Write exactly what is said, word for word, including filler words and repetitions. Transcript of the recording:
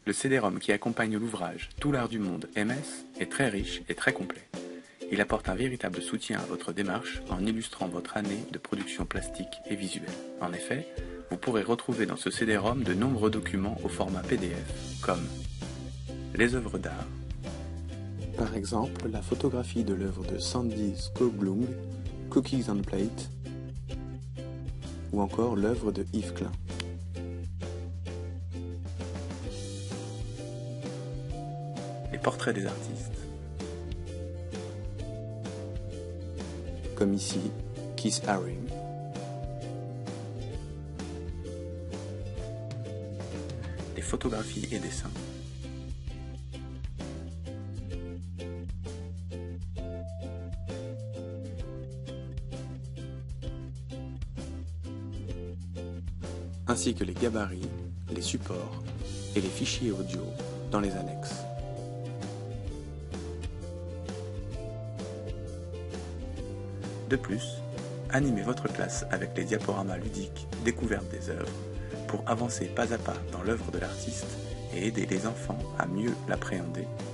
Le C D-ROM qui accompagne l'ouvrage Tout l'art du monde M S est très riche et très complet. Il apporte un véritable soutien à votre démarche en illustrant votre année de production plastique et visuelle. En effet, vous pourrez retrouver dans ce C D-ROM de nombreux documents au format P D F, comme les œuvres d'art, par exemple la photographie de l'œuvre de Sandy Skoglund, Cookies on Plate, ou encore l'œuvre de Yves Klein. Les portraits des artistes, comme ici Keith Haring, des photographies et dessins, ainsi que les gabarits, les supports et les fichiers audio dans les annexes. De plus, animez votre classe avec les diaporamas ludiques découvertes des œuvres pour avancer pas à pas dans l'œuvre de l'artiste et aider les enfants à mieux l'appréhender